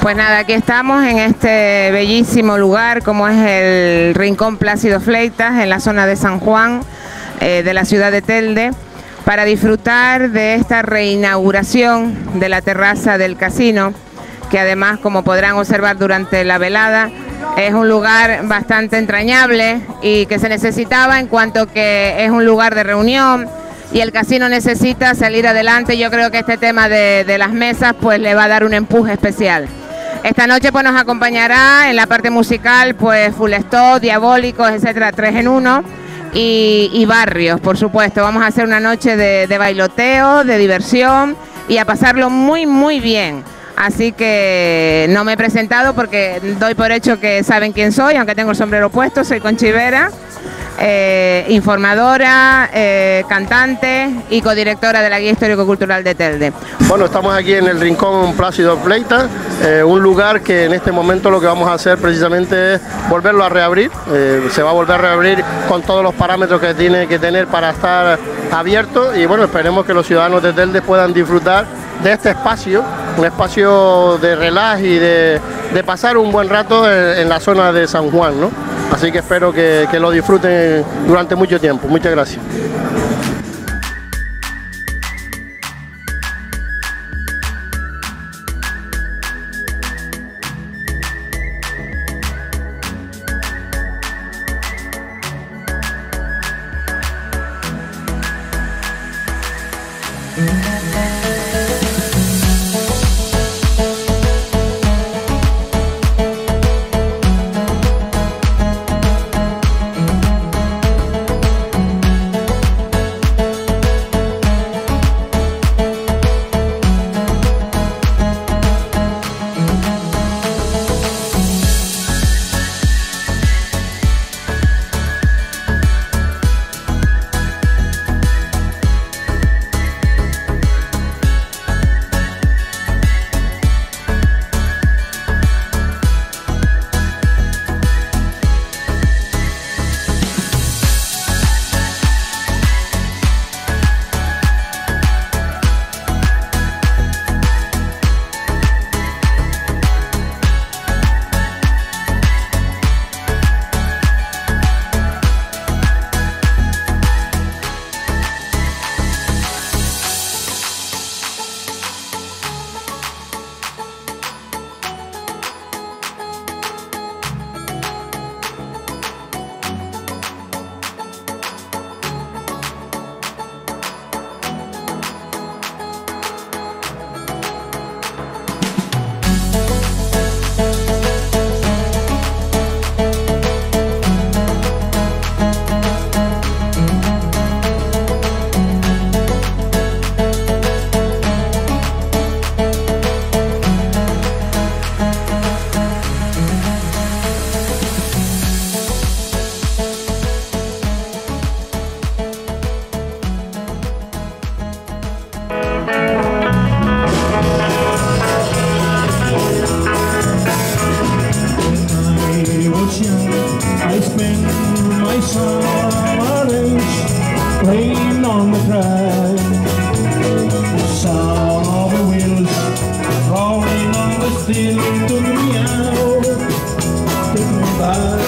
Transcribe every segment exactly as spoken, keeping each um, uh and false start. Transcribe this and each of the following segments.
Pues nada, aquí estamos en este bellísimo lugar como es el Rincón Plácido Fleitas, en la zona de San Juan, eh, de la ciudad de Telde, para disfrutar de esta reinauguración de la terraza del casino, que además, como podrán observar durante la velada, es un lugar bastante entrañable y que se necesitaba en cuanto que es un lugar de reunión y el casino necesita salir adelante. Yo creo que este tema de, de las mesas pues le va a dar un empuje especial. Esta noche pues nos acompañará en la parte musical pues Full Stop, Diabólicos, etcétera, tres en uno y, y Barrios, por supuesto. Vamos a hacer una noche de, de bailoteo, de diversión y a pasarlo muy muy bien. Así que no me he presentado porque doy por hecho que saben quién soy, aunque tengo el sombrero puesto. Soy Conchi Vera, eh, informadora, eh, cantante y codirectora de la Guía Histórico-Cultural de Telde. Bueno, estamos aquí en el Rincón Plácido Fleitas, eh, un lugar que en este momento lo que vamos a hacer precisamente es volverlo a reabrir. Eh, se va a volver a reabrir con todos los parámetros que tiene que tener para estar abierto y bueno, esperemos que los ciudadanos de Telde puedan disfrutar de este espacio, un espacio de relax y de, de pasar un buen rato en, en la zona de San Juan, ¿no? Así que espero que, que lo disfruten durante mucho tiempo. Muchas gracias. I spend my summer days playing on the track. The sound of the wheels rolling on the steel took me out, took me back.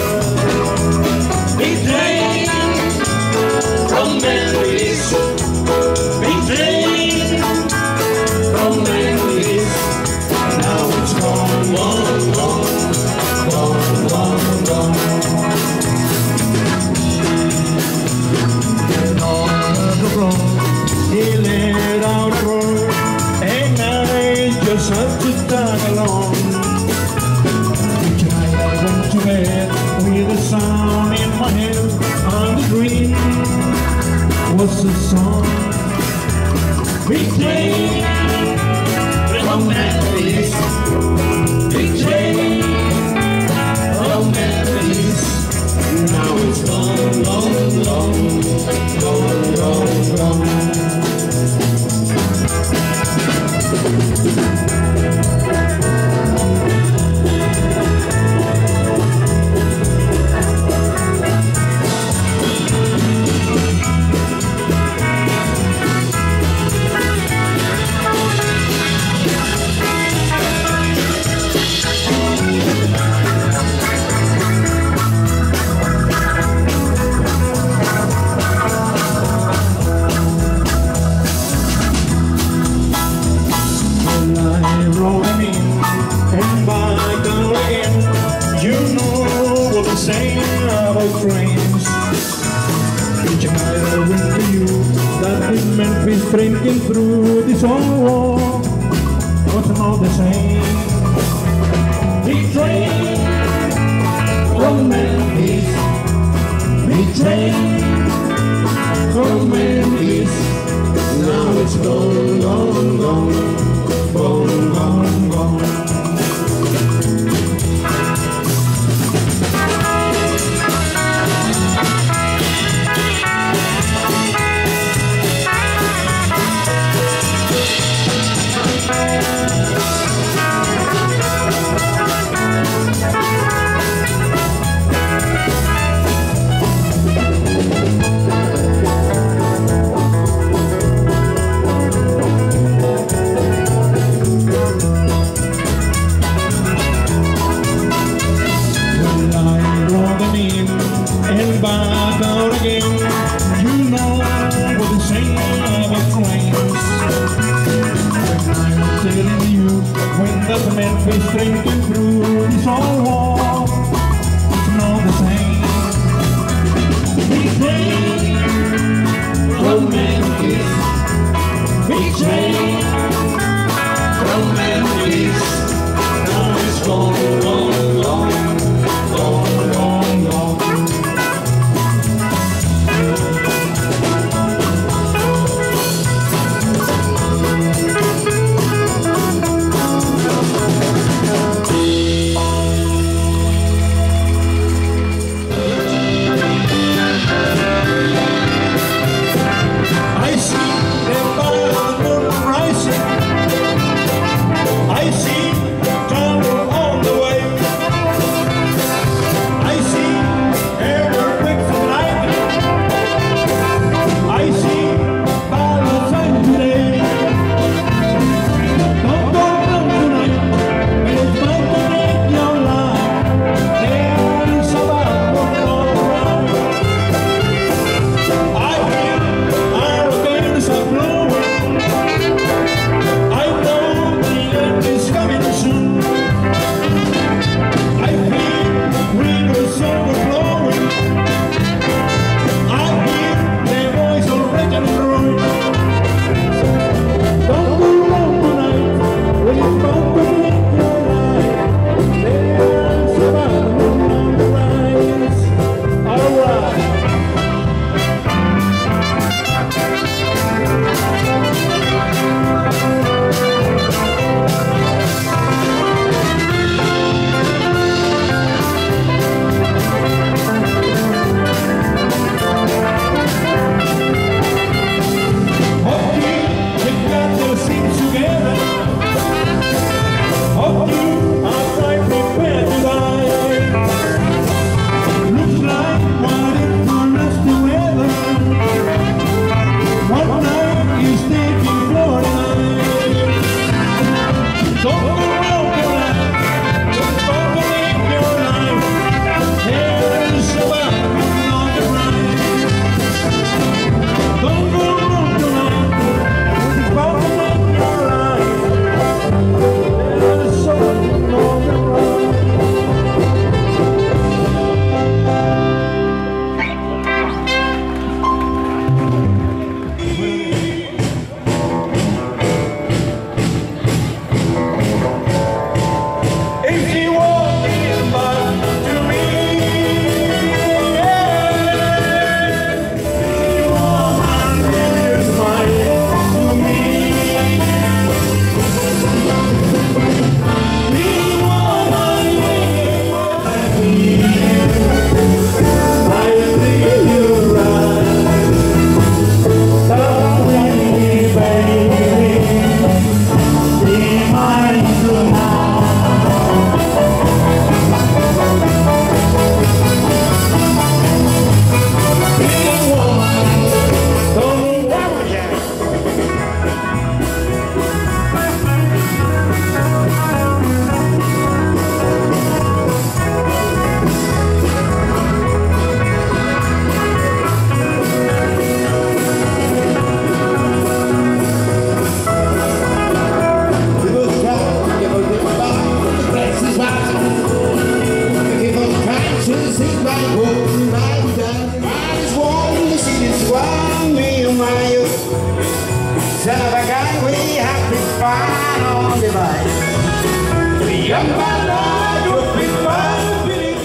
Big train from Memphis, big train from Memphis. Now it's gone, gone, gone, gone, gone, gone. He let out a roar, and I just had to tag along. Each night I went to bed with a sound in my head, and the dream was a song. Big train from Memphis, big train from Memphis. Now it's gone, gone, gone, gone, gone, gone. in Memphis drinking through this old war wasn't all the same. Big train from Memphis, big train from Memphis. Now it's gone, gone, gone, gone, gone, gone. the gang we have been fine on the line. The young man would be fine with it.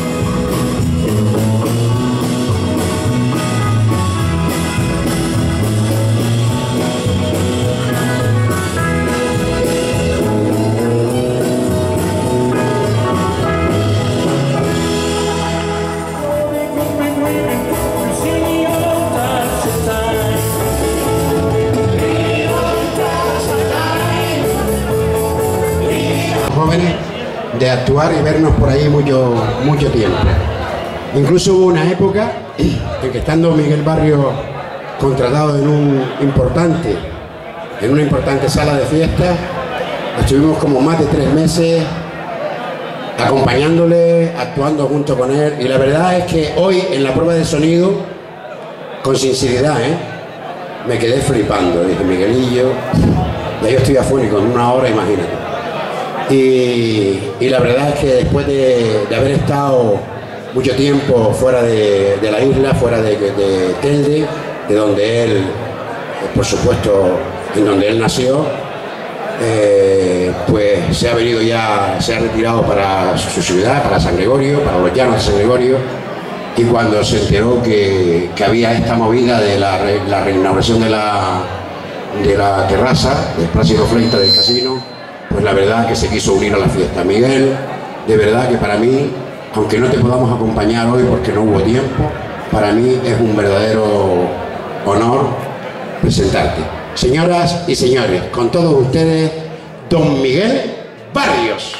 Jóvenes de actuar y vernos por ahí mucho, mucho tiempo. Incluso hubo una época en que estando Miguel Barrio contratado en un importante, en una importante sala de fiesta, estuvimos como más de tres meses acompañándole, actuando junto con él, y la verdad es que hoy en la prueba de sonido, con sinceridad, ¿eh? me quedé flipando. Dije, Miguelillo, ya yo estoy afónico en una hora, imagínate. Y, y la verdad es que después de, de haber estado mucho tiempo fuera de, de la isla, fuera de, de Telde, de donde él, por supuesto, en donde él nació, eh, pues se ha venido ya, se ha retirado para su ciudad, para San Gregorio, para los llanos de San Gregorio, y cuando se enteró que, que había esta movida de la, la reinauguración de la, de la terraza, del Plácido Fleita del casino, pues la verdad que se quiso unir a la fiesta. Miguel, de verdad que para mí, aunque no te podamos acompañar hoy porque no hubo tiempo, para mí es un verdadero honor presentarte. Señoras y señores, con todos ustedes, don Miguel Barrios.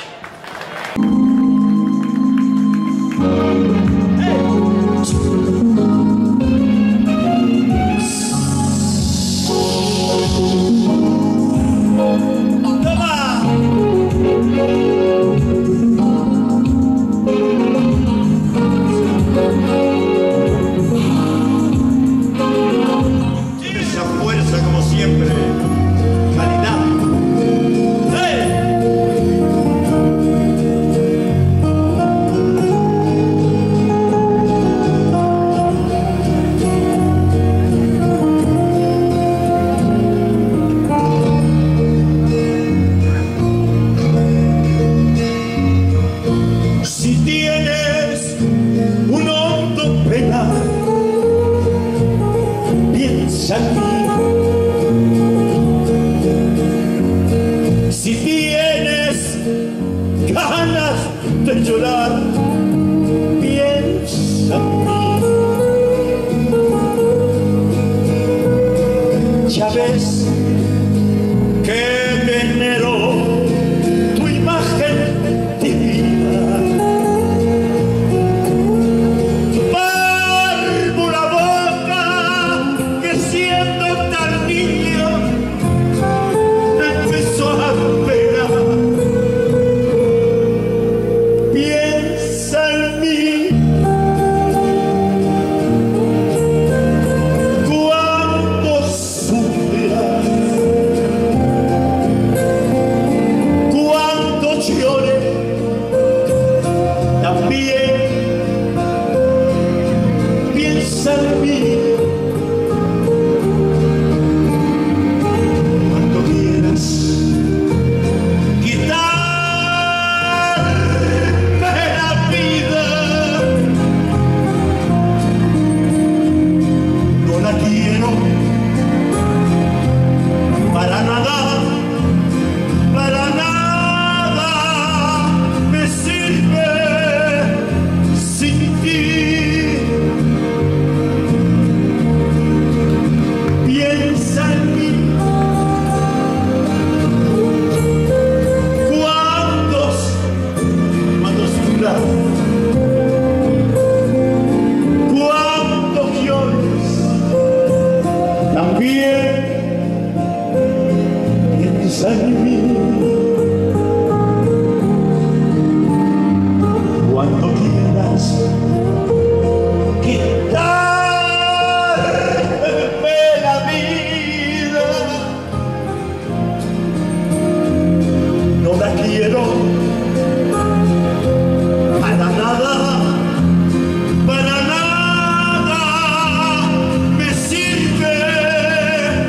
Si tienes ganas de llorar, piensa en mí. Ya ves que venero tu imagen divina, tu pálvula boca que siendo tan niño empezó a pegar. Piensa en mí cuando sufras, cuando llore, también piensa en mí. Cuando quieras quitarme la vida, no la quiero para nada, para nada me sirve sin ti. Piensa en mí cuando, cuando sufras, cuando llores, también piensa en mí. Cuando quieras quitarme la vida, no la quiero para nada, para nada me sirve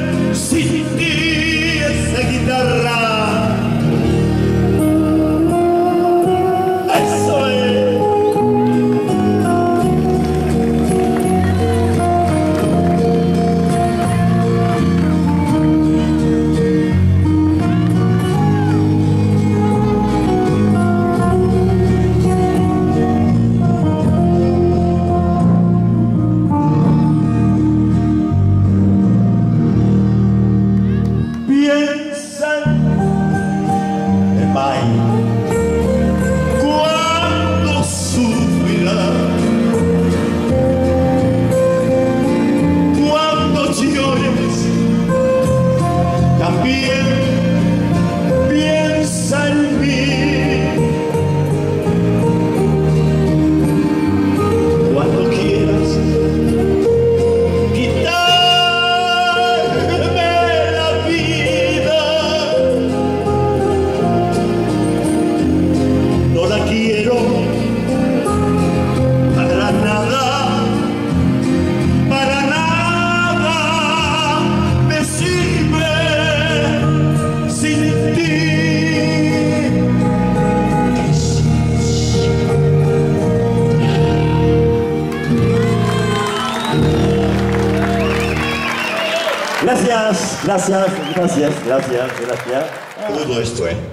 Gracias, gracias, gracias, gracias, gracias. Todo esto, ¿eh?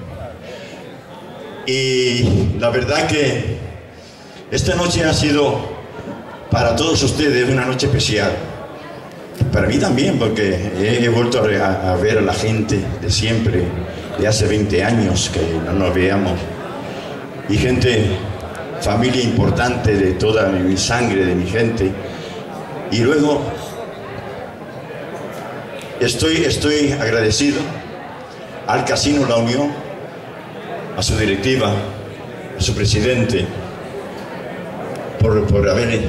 Y la verdad que esta noche ha sido para todos ustedes una noche especial. Para mí también, porque he, he vuelto a, a ver a la gente de siempre, de hace veinte años que no nos veíamos. Y gente, familia importante de toda mi sangre, de mi gente. Y luego estoy, estoy agradecido al Casino La Unión, a su directiva, a su presidente, por, por haber...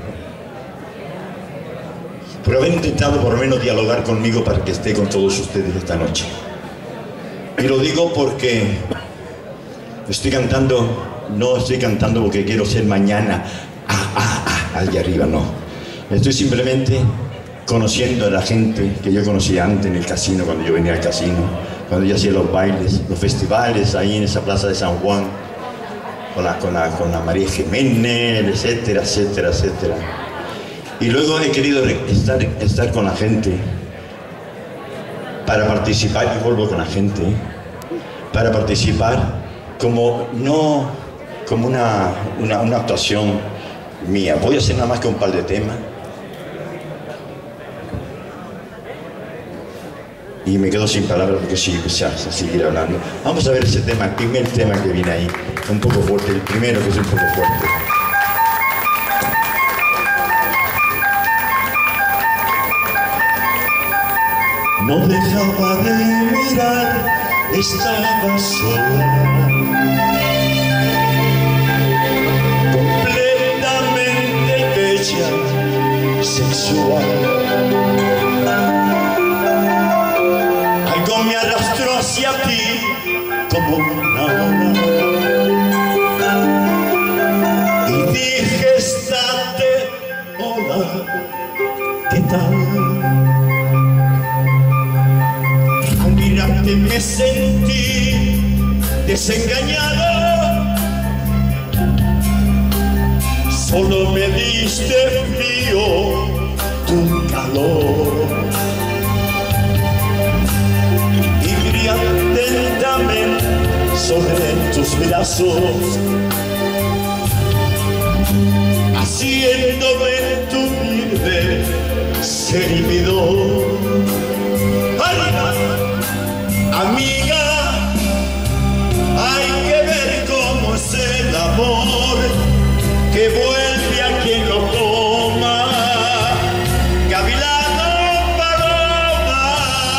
por haber intentado por lo menos dialogar conmigo para que esté con todos ustedes esta noche. Y lo digo porque estoy cantando, no estoy cantando porque quiero ser mañana, ah, ah, ah, allá arriba, no. Estoy simplemente conociendo a la gente que yo conocía antes en el casino, cuando yo venía al casino, cuando yo hacía los bailes, los festivales ahí en esa plaza de San Juan, con la, con la, con la María Jiménez, etcétera, etcétera, etcétera. Y luego he querido estar, estar con la gente para participar, y vuelvo con la gente, para participar como no como una, una, una actuación mía. Voy a hacer nada más que un par de temas. Y me quedo sin palabras porque sí, pues ya, ya seguir hablando. Vamos a ver ese tema, el primer tema que viene ahí, un poco fuerte, el primero que es un poco fuerte. No dejaba de mirar, estaba sola, completamente bella, sexual. Algo me arrastró hacia ti como una ola y dije, estate, hola, ¿qué tal? Me sentí desengañado, solo me diste frío, tu calor, y brillas lentamente sobre tus brazos, haciéndome tu vida servidor. Amiga, hay que ver cómo es el amor que vuelve a quien lo toma. Gavilano, paloma,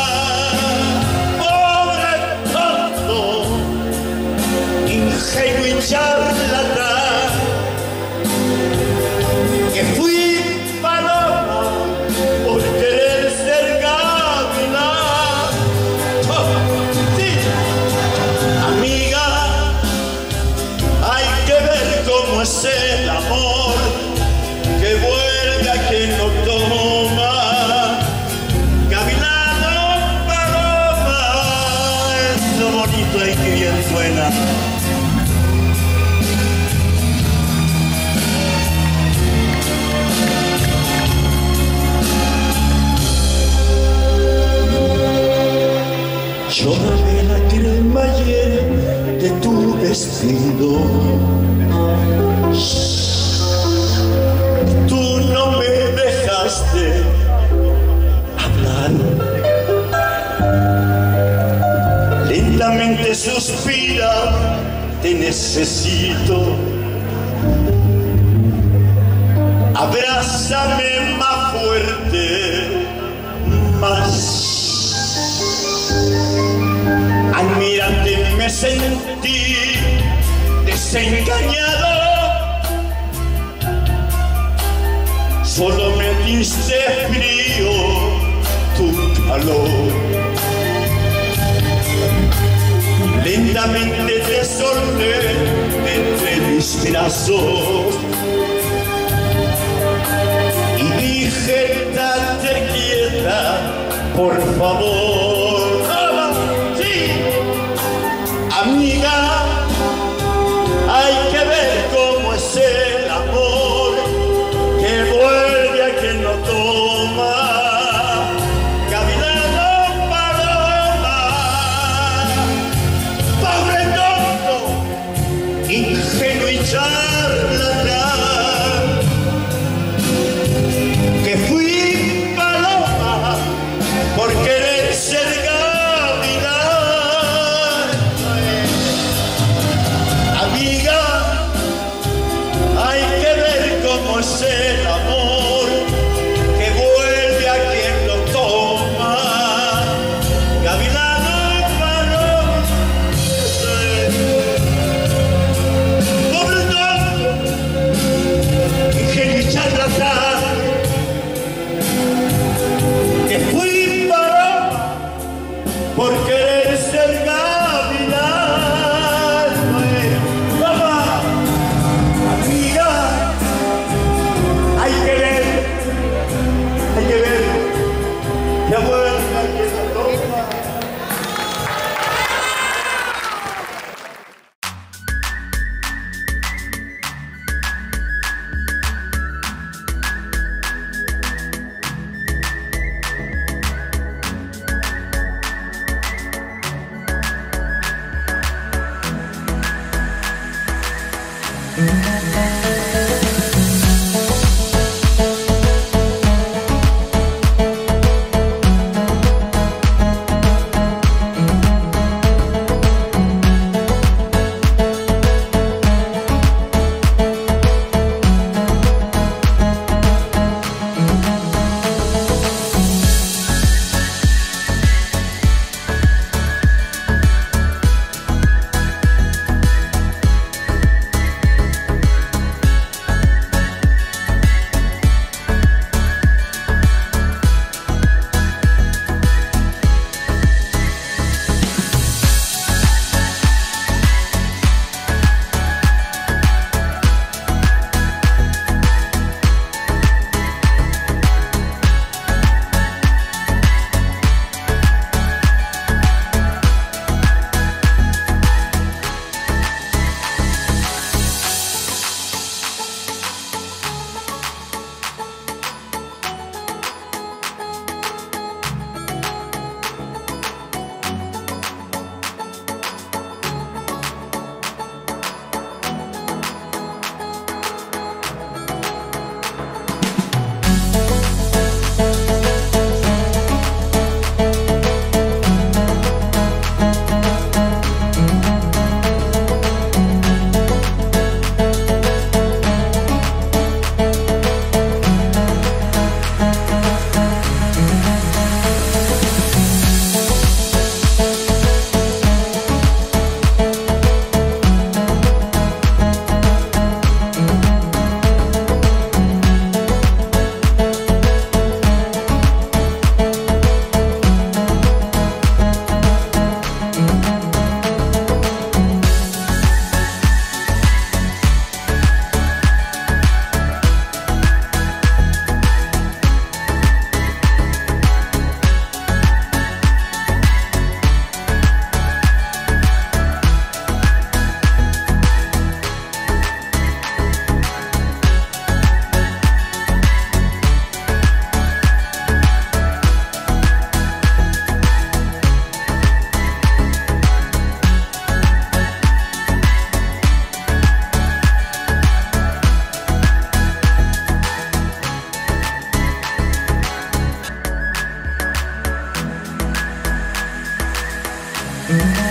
pobre tonto, ingenuo y charlatán, que fui paloma por querer ser gavilán. Cómo es el amor que vuelve a quien lo toma. Gavilano, paloma, es lo bonito y que bien suena. Lloraré la cremallera de tu vestido. Tú no me dejaste hablar. Lentamente suspira, te necesito. Abrázame más fuerte, más. Al mirarte me sentí desengañado. Solo me diste frío, tu calor. Lentamente te solté entre mis brazos y dije, date quieta, por favor. Sí, amiga, hay que ver cómo es el amor que vuelve a quien lo toma. Gavilano, Thank you.